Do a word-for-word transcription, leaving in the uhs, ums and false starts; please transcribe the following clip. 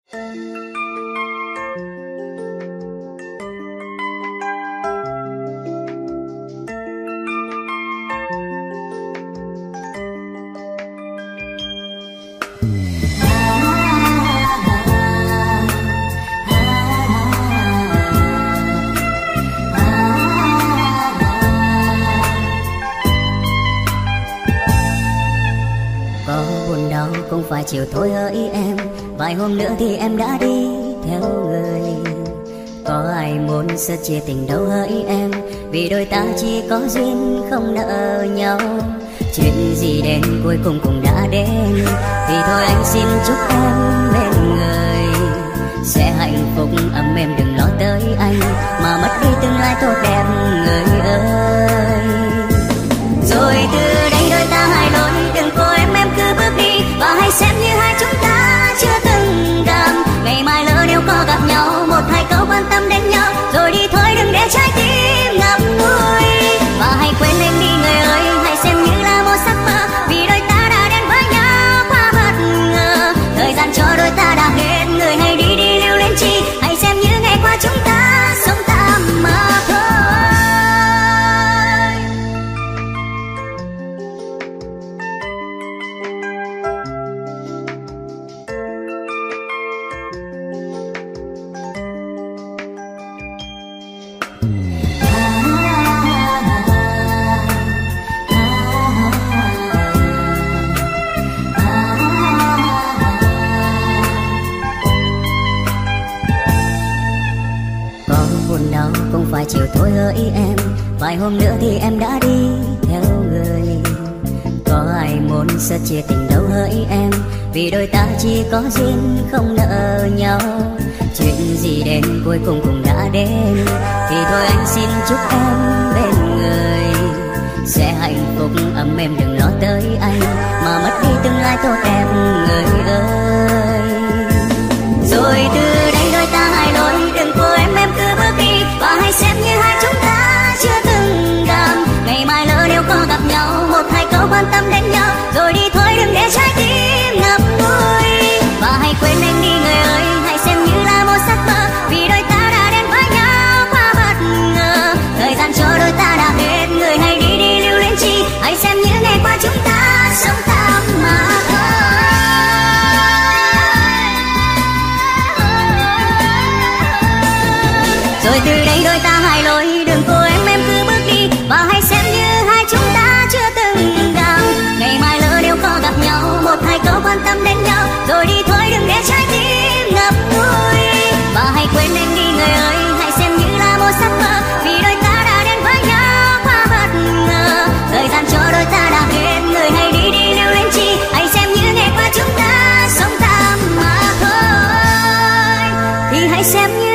Cũng phải chiều thôi hỡi em, vài hôm nữa thì em đã đi theo người. Có ai muốn sẽ chia tình đâu hỡi em, vì đôi ta chỉ có duyên không nợ nhau. Chuyện gì đến cuối cùng cũng đã đến, thì thôi anh xin chúc em bên người sẽ hạnh phúc ấm êm, đừng lo tới anh mà mất đi tương lai tốt đẹp người ơi. Rồi từ đây đôi ta hai lối, đừng cô em em cứ bước đi, và hãy xem như hai chúng ta chưa từng gặp. Ngày mai lỡ nếu có gặp nhau, một hai câu quan tâm đến nhau, rồi đi thôi đừng để trái tim ngậm ngùi. Và hãy quên em đi người ơi, hãy xem như là một giấc mơ, vì đôi ta đã đến với nhau qua bất ngờ. Thời gian cho đôi ta đã hết, người hãy đi đi lưu luyến chi, hãy xem như ngày qua chúng ta sống tạm mà thôi. Cũng phải chiều thôi hỡi em, vài hôm nữa thì em đã đi theo người. Có ai muốn sẽ chia tình đâu hỡi em, vì đôi ta chỉ có duyên không nợ nhau. Chuyện gì đến cuối cùng cũng đã đến, thì thôi anh xin chúc em bên người sẽ hạnh phúc ấm êm, đừng lo tới anh mà mất đi tương lai tốt đẹp người ơi. Rồi từ đây đôi ta hai lối, đừng cô em em cứ bước đi, và hãy xem như hai chúng ta chưa từng gặp. Ngày mai lỡ nếu có gặp nhau, một hai câu quan tâm đến nhau, rồi đi thôi đừng để trái tim ngậm ngùi. Và hãy quên anh đi người ơi, hãy xem như là một giấc mơ, vì đôi ta đã đến với nhau qua bất ngờ. Thời gian cho đôi ta đã hết, người hãy đi đi lưu luyến chi, hãy xem như ngày qua chúng ta sống tạm mà thôi. Rồi từ đây đôi ta hai lối, đừng cô em em cứ bước đi, và hãy xem như hai chúng ta chưa từng gặp. Ngày mai lỡ nếu có gặp nhau, một hai câu quan tâm đến nhau, rồi đi thôi đừng để trái tim ngậm ngùi. Và hãy quên em đi người ơi, hãy xem như là một giấc mơ, vì đôi ta đã đến với nhau qua bất ngờ. Thời gian cho đôi ta đã hết, người hãy đi đi lưu luyến chi, hãy xem như ngày qua chúng ta sống tạm mà thôi. Thì hãy xem như